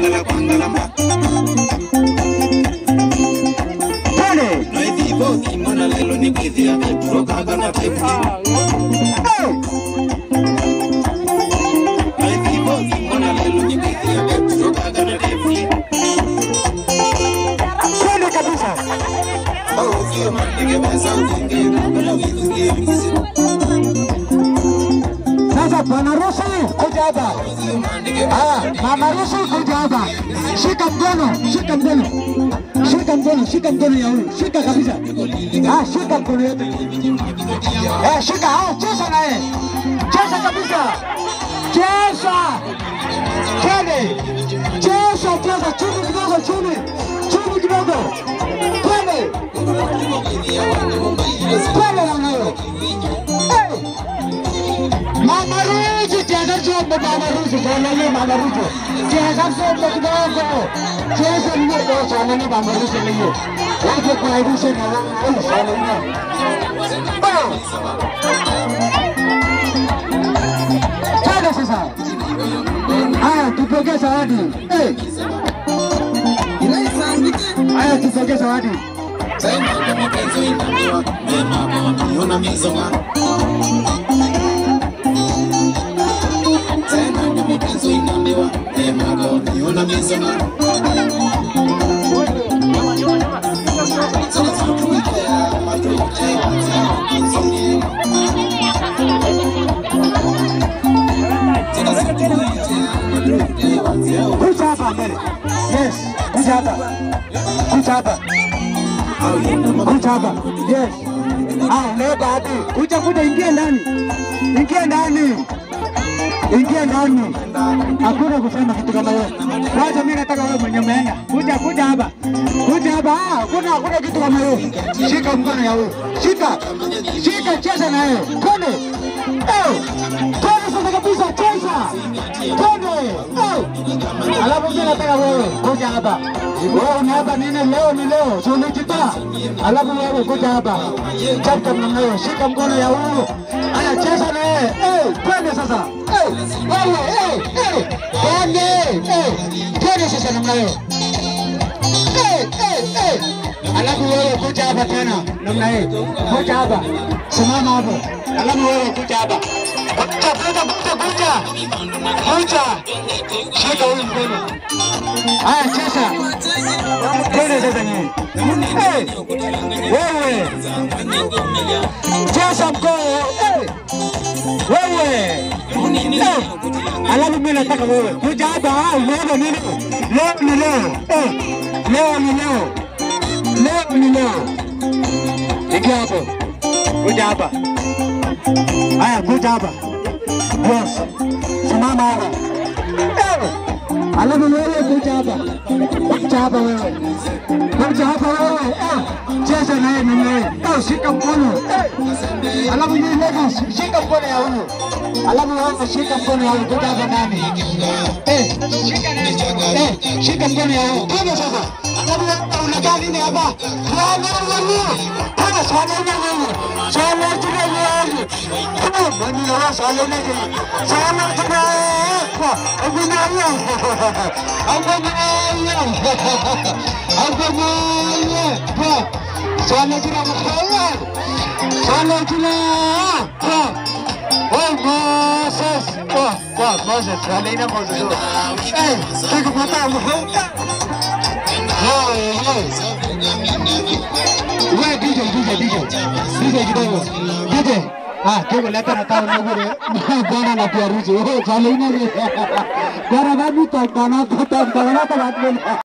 Sasa bwana harusi kuja hapa. Mama harusi kuja hapa. Shika mkono, shika mkono. Shika mkono, shika mkono ya huyu. Shika kabisa. Shika mkono yote. Shika, cheza naye. Cheza kabisa. Cheza. Twende. Cheza, cheza chini kidogo, chini. Chini kidogo. Twende. Twende na nayo. Mama Ruzi, cheza chombo Mama Ruzi, tuangalie Mama Ruzi. Cheza chombo kidogo. Cheza mmoja tuangalie Mama Ruzi leo. Waje kuaibisha na wao sana. Twende sasa. Tupokee zawadi. Tupokee zawadi. Kuja hapa mbele. Yes, kuja hapa. Kuja hapa. Kuja hapa. Yes. Leo baadhi. Kuja ingia ndani. Ingia ndani. Ingia ndani. Hakuna kusema kitu kama hiyo. Wacha mimi nataka wewe mwenye umeenda. Kuja hapa. Kuja hapa. Hakuna kitu kama hiyo. Shika mkono ya huyo. Shika cheza na yeye. Twende. Twende sasa kabisa cheza. Twende. Alafu mimi nataka wewe kuja hapa. Wewe ni hapa nini leo ni leo. Sio unajipa. Alafu wewe kuja hapa. Chapa namna hiyo. Shika mkono ya huyo. Cheza na yeye. Twende sasa. Wewe. Twende sasa namna hiyo. Alafu wewe kuja hapa tena namna hiyo. Kuja hapa. Simama hapo. Alafu wewe kuja hapa. Kuja. Shika huyu mkono. Cheza. Twende sasa nyinyi. Wewe. Cheza mkono. Wewe. Alafu mimi nataka wewe. Kuja hapa. Unaona nini? Leo ni leo. Leo ni leo. Leo ni leo. Ingia hapo. Kuja hapa. Kuja hapa. Yes. Simama hapa. Alafu wewe kuja hapa. Kuja hapa wewe. Kuja hapa wewe. Cheza naye na naye. Shika mkono. Alafu mimi leo shika mkono ya huyo. Alafu wewe shika mkono ya huyo. Kuja hapa ndani. Shika mkono ya huyo. Twende sasa. Alafu unakaa nini hapa? DJ kidogo. DJ. Kego leta na tao nugure. Bwana na pia ruzi. Chalo ina. Bwana babu to bana to bana to baat